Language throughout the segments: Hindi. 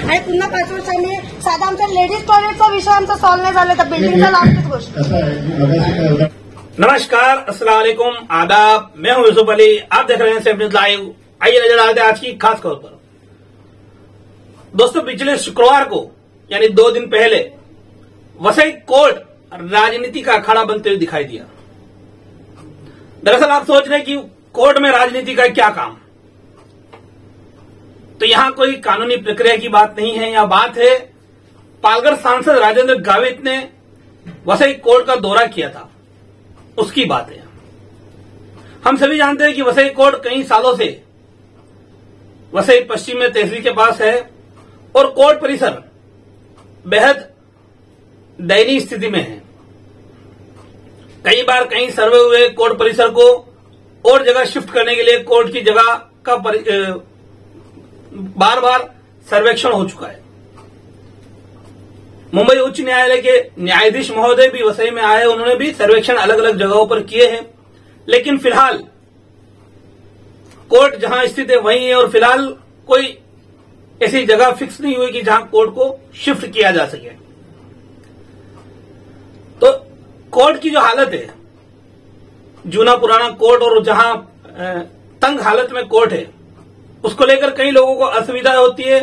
आणि पुन्हा 5 वर्षांनी साधा आमच्या लेडीज टॉयलेटचा विषय आमचा सॉल्व्ह नाही झाला तर बिल्डिंगचा लावतेच गोष्ट। नमस्कार, अस्सलाम वालेकुम, आदाब। मैं हूं यूसुफ अली, आप देख रहे हैं 7 न्यूज लाइव। आइए नजर डालते हैं आज की खास खबर पर। दोस्तों, पिछले शुक्रवार को यानी 2 दिन पहले वसई कोर्ट राजनीति का अखाड़ा बनते हुए दिखाई दिया। दरअसल आप सोच रहे हैं कि कोर्ट में राजनीति का क्या काम, तो यहां कोई कानूनी प्रक्रिया की बात नहीं है। यहां बात है पालघर सांसद राजेंद्र गावित ने वसई कोर्ट का दौरा किया था, उसकी बात है। हम सभी जानते हैं कि वसई कोर्ट कई सालों से वसई पश्चिम में तहसील के पास है और कोर्ट परिसर बेहद दयनीय स्थिति में है। कई बार कई सर्वे हुए, कोर्ट परिसर को और जगह शिफ्ट करने के लिए कोर्ट की जगह का बार बार सर्वेक्षण हो चुका है। मुंबई उच्च न्यायालय के न्यायाधीश महोदय भी वसई में आए, उन्होंने भी सर्वेक्षण अलग अलग जगहों पर किए हैं, लेकिन फिलहाल कोर्ट जहां स्थित है वहीं है और फिलहाल कोई ऐसी जगह फिक्स नहीं हुई कि जहां कोर्ट को शिफ्ट किया जा सके। तो कोर्ट की जो हालत है, जूना पुराना कोर्ट और जहां तंग हालत में कोर्ट है, उसको लेकर कई लोगों को असुविधा होती है।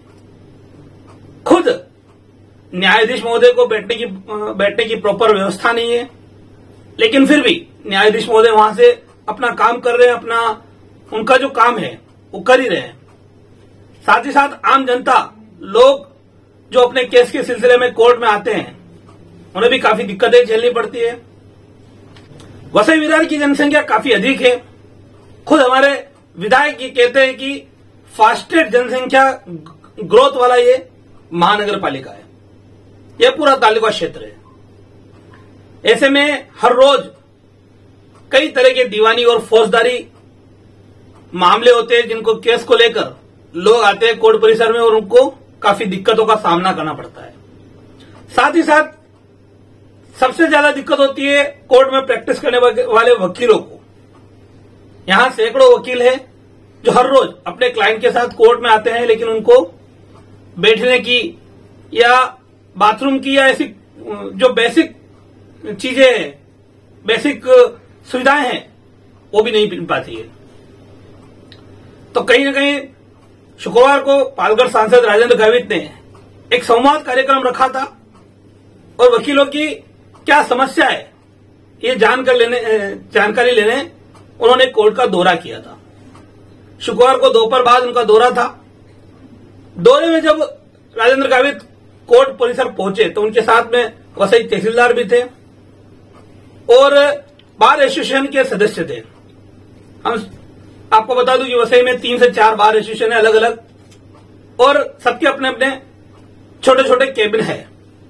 खुद न्यायाधीश महोदय को बैठने की प्रॉपर व्यवस्था नहीं है, लेकिन फिर भी न्यायाधीश महोदय वहां से अपना काम कर रहे हैं, उनका जो काम है वो कर ही रहे हैं। साथ ही साथ आम जनता, लोग जो अपने केस के सिलसिले में कोर्ट में आते हैं, उन्हें भी काफी दिक्कतें झेलनी पड़ती है। वसई विरार की जनसंख्या काफी अधिक है। खुद हमारे विधायक ये कहते हैं कि फास्टेस्ट जनसंख्या ग्रोथ वाला ये महानगर पालिका है, यह पूरा तालुका क्षेत्र है। ऐसे में हर रोज कई तरह के दीवानी और फौजदारी मामले होते हैं, जिनको केस को लेकर लोग आते हैं कोर्ट परिसर में और उनको काफी दिक्कतों का सामना करना पड़ता है। साथ ही साथ सबसे ज्यादा दिक्कत होती है कोर्ट में प्रैक्टिस करने वाले वकीलों को। यहां सैकड़ों वकील हैं जो हर रोज अपने क्लाइंट के साथ कोर्ट में आते हैं, लेकिन उनको बैठने की या बाथरूम की या ऐसी जो बेसिक चीजें हैं, बेसिक सुविधाएं हैं, वो भी नहीं मिल पाती है। तो कहीं न कहीं शुक्रवार को पालघर सांसद राजेंद्र गावित ने एक संवाद कार्यक्रम रखा था और वकीलों की क्या समस्या है ये जानकारी लेने उन्होंने कोर्ट का दौरा किया था। शुक्रवार को दोपहर बाद उनका दौरा था। दौरे में जब राजेंद्र गावित कोर्ट परिसर पहुंचे तो उनके साथ में वसई तहसीलदार भी थे और बार एसोसिएशन के सदस्य थे। हम आपको बता दूं कि वसई में 3 से 4 बार एसोसिएशन है अलग अलग, और सबके अपने अपने छोटे छोटे केबिन है।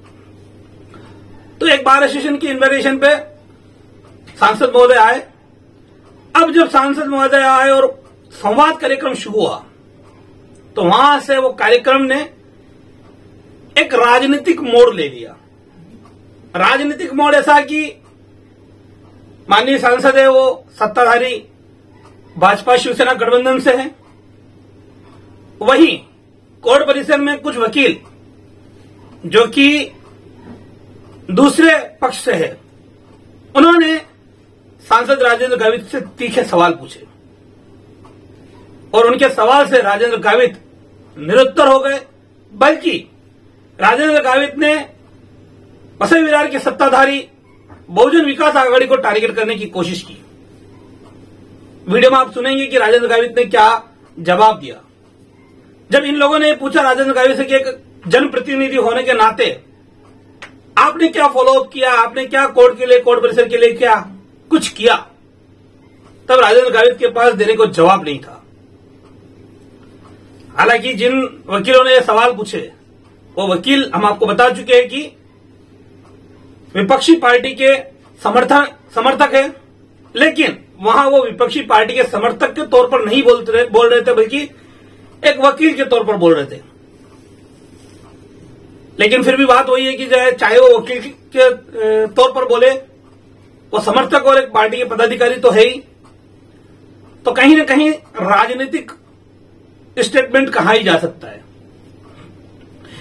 तो एक बार एसोसिएशन की इन्विटेशन पे सांसद महोदय आए। अब जब सांसद महोदय आए और संवाद कार्यक्रम शुरू हुआ, तो वहां से वो कार्यक्रम ने एक राजनीतिक मोड़ ले लिया। राजनीतिक मोड़ ऐसा कि माननीय सांसद है वो सत्ताधारी भाजपा शिवसेना गठबंधन से है, वहीं कोर्ट परिसर में कुछ वकील जो कि दूसरे पक्ष से है, उन्होंने सांसद राजेंद्र गावित से तीखे सवाल पूछे और उनके सवाल से राजेंद्र गावित निरुत्तर हो गए। बल्कि राजेंद्र गावित ने वसई विरार के सत्ताधारी बहुजन विकास आघाड़ी को टारगेट करने की कोशिश की। वीडियो में आप सुनेंगे कि राजेंद्र गावित ने क्या जवाब दिया। जब इन लोगों ने पूछा राजेंद्र गावित से कि एक जनप्रतिनिधि होने के नाते आपने क्या फॉलोअप किया, आपने क्या कोर्ट के लिए, कोर्ट परिसर के लिए क्या कुछ किया, तब राजेंद्र गावित के पास देने को जवाब नहीं था। हालांकि जिन वकीलों ने सवाल पूछे वो वकील हम आपको बता चुके हैं कि विपक्षी पार्टी के समर्थक है, लेकिन वहां वो विपक्षी पार्टी के समर्थक के तौर पर नहीं बोल रहे थे, बल्कि एक वकील के तौर पर बोल रहे थे। लेकिन फिर भी बात वही है कि चाहे वो वकील के तौर पर बोले, वो समर्थक और एक पार्टी के पदाधिकारी तो है ही, तो कहीं न कहीं राजनीतिक स्टेटमेंट कहा ही जा सकता है।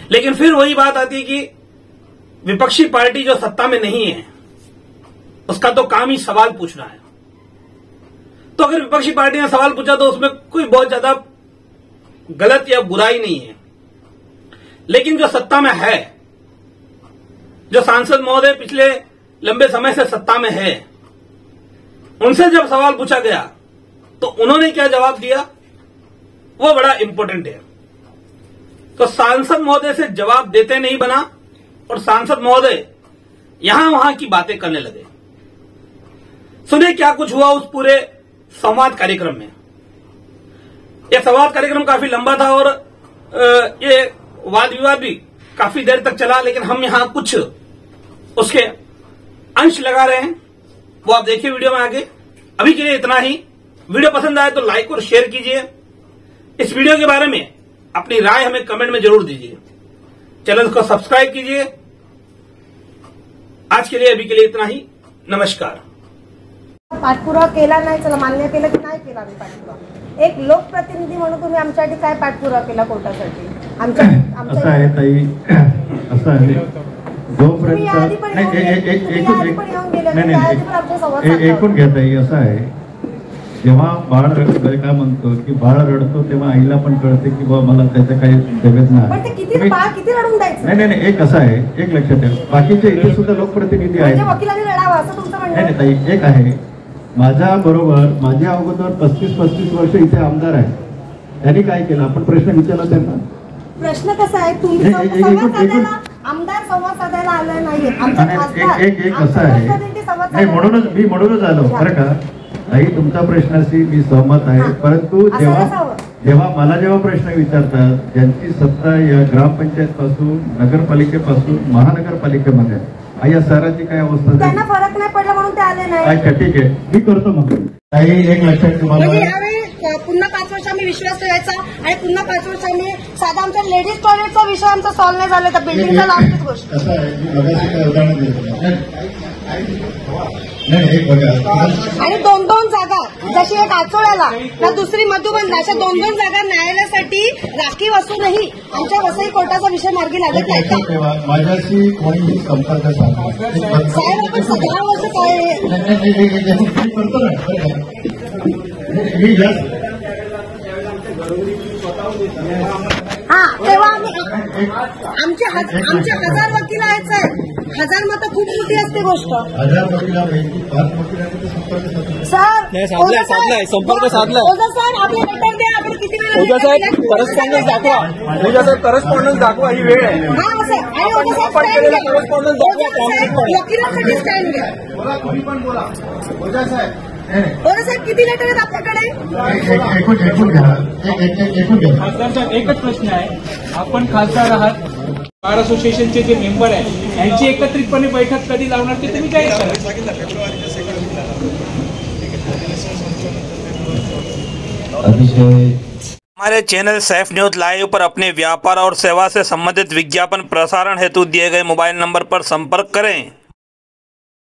लेकिन फिर वही बात आती है कि विपक्षी पार्टी जो सत्ता में नहीं है उसका तो काम ही सवाल पूछना है। तो अगर विपक्षी पार्टी ने सवाल पूछा तो उसमें कोई बहुत ज्यादा गलत या बुराई नहीं है। लेकिन जो सत्ता में है, जो सांसद महोदय पिछले लंबे समय से सत्ता में है, उनसे जब सवाल पूछा गया तो उन्होंने क्या जवाब दिया वो बड़ा इंपॉर्टेंट है। तो सांसद महोदय से जवाब देते नहीं बना और सांसद महोदय यहां वहां की बातें करने लगे। सुनिए क्या कुछ हुआ उस पूरे संवाद कार्यक्रम में। यह संवाद कार्यक्रम काफी लंबा था और ये वाद विवाद भी काफी देर तक चला, लेकिन हम यहां कुछ उसके अंश लगा रहे हैं, वो आप देखिए वीडियो में आगे। अभी के लिए इतना ही। वीडियो पसंद आए तो लाइक और शेयर कीजिए। इस वीडियो के बारे में अपनी राय हमें कमेंट में जरूर दीजिए। चैनल को सब्सक्राइब कीजिए। आज के लिए अभी के लिए इतना ही। नमस्कार। पाठपुरावा केला नाही, चला मान्य केलं की नाही केला मी पाठपुरावा। एक लोकप्रतिनिधी म्हणून तुम्ही आमच्यासाठी काय पाठपुरावा केला कोर्टासाठी? असं आहे ताई, असं आहे जोपर्यंत ऐकून घ्या ताई, असं आहे जेव्हा बाळ काय म्हणतो की बाळ रडतो तेव्हा आईला पण कळते की बाबा मला त्याचं काही वेदना आहे। किती रडून द्यायचं? नाही एक असं आहे, एक लक्षात ठेवा, बाकीचे इथे सुद्धा लोकप्रतिनिधी आहेत, वकिलांनी लढावा असं तुमचं म्हणणं? नाही ताई, एक आहे माझ्या बरोबर, माझ्या अगोदर 35 वर्ष इथे आमदार आहे, त्यांनी काय केलं आपण प्रश्न विचारला त्यांना? प्रश्न कसा आहे, तुम्ही आमदार संवाद साधायला आलाय नाहीये, एक असं आहे नाही, म्हणूनच आलो बरं का ताई, तुमच्या प्रश्नाशी मी सहमत आहे, परंतु जेव्हा मला प्रश्न विचारतात, ज्यांची सत्ता या ग्रामपंचायत पासून नगरपालिकेपासून महानगरपालिकेमध्ये या शहराची काय अवस्था, त्यांना फरक नाही पडला म्हणून ते आले नाही। अच्छा ठीक आहे, मी करतो मग ताई, एक लक्षात तुम्हाला पुन्हा 5 वर्ष आम्ही विश्वास ठेवायचा आणि पुन्हा 5 वर्ष आम्ही साधा आमच्या लेडीज टॉयलेटचा विषय आमचा सॉल्व्ह नाही झाला तर बिल्डिंगचा लास्टच गोष्ट कसं आहे, मी मगाशी उदाहरण देतो नाही, एक बघा, आणि 2 जागा, जशी एक आचोळ्याला ना दुसरी मधुबन, अशा 2 जागा न्यायालयासाठी राखीव असूनही आमच्या वसई कोर्टाचा विषय मार्गी लागत नाही का? माझ्याशी कोणीही संपर्क साधला साहेब, आपण 17 वर्ष काय करतो ना, मी हा, तेव्हा आमचे 1000 वकील आहेत साहेब, 1000 मतं खूप मोठी असते गोष्ट। 1000 वकिलांपैकी 5 वकिलांनी संपर्क साधलाय, संपर्क साधलाय। ओझा साहेब, आपले लेटर द्या, आपण किती ओझा साहेब करस्पॉन्डन्स दाखवा, ओझा साहेब करस्पॉन्डन्स दाखवा, ही वेळ आहे। हा असं, आणि ओझा साहेब करस्पॉन्डन्स दाखवा, वकिलांसाठी स्टँड घ्या। तुम्ही पण बोला ओझा साहेब, ओझा साहेब किती लेटर आहेत आपल्याकडे? ऐकून घ्या। खासदार साहेब, एकच प्रश्न आहे, आपण खासदार आहात, बार असोसिएशनचे जे मेंबर आहेत यांची एकत्रितपणे बैठक कधी लावणार ते तुम्ही काय हमारे चैनल सैफ न्यूज लाइव पर अपने व्यापार और सेवा से संबंधित विज्ञापन प्रसारण हेतु दिए गए मोबाइल नंबर पर संपर्क करें।